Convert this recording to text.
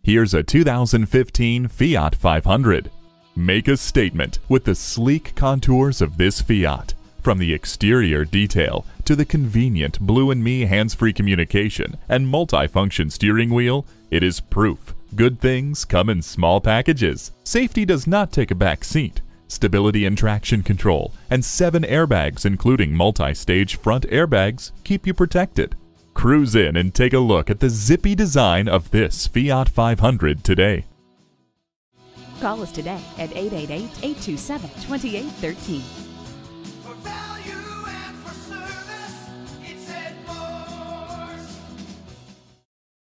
Here's a 2015 Fiat 500. Make a statement with the sleek contours of this Fiat. From the exterior detail to the convenient Blue and Me hands-free communication and multi-function steering wheel, it is proof good things come in small packages. Safety does not take a back seat. Stability and traction control and 7 airbags, including multi-stage front airbags, keep you protected. Cruise in and take a look at the zippy design of this Fiat 500 today. Call us today at 888-827-2813.